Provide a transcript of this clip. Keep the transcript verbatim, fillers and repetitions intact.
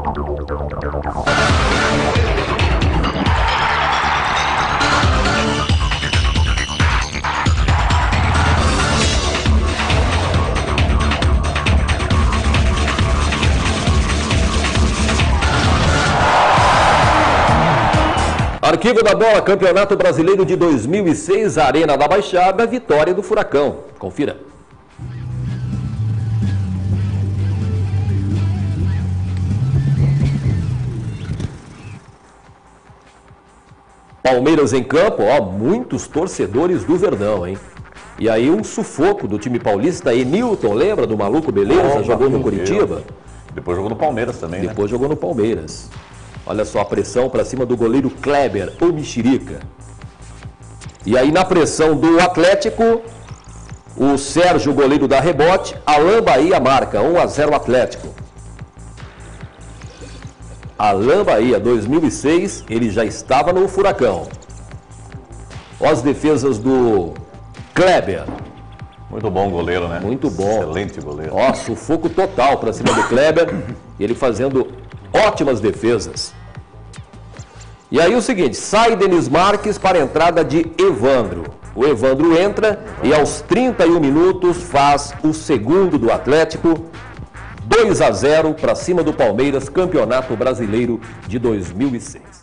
Arquivo da Bola, Campeonato Brasileiro de dois mil e seis, Arena da Baixada, vitória do Furacão. Confira. Palmeiras em campo, ó, muitos torcedores do Verdão, hein? E aí um sufoco do time paulista, Enilton, lembra do maluco beleza? Oh, jogou no Curitiba. Depois jogou no Palmeiras também, Depois né? jogou no Palmeiras. Olha só a pressão para cima do goleiro Kleber, o Mexerica. E aí na pressão do Atlético, o Sérgio, goleiro da rebote, Alain Bahia marca, um a zero Atlético. Alain Bahia, dois mil e seis, ele já estava no Furacão. Olha as defesas do Kleber. Muito bom goleiro, né? Muito bom. Excelente goleiro. Ó, sufoco total para cima do Kleber, ele fazendo ótimas defesas. E aí o seguinte, sai Denis Marques para a entrada de Evandro. O Evandro entra e aos trinta e um minutos faz o segundo do Atlético. dois a zero para cima do Palmeiras, Campeonato Brasileiro de dois mil e seis.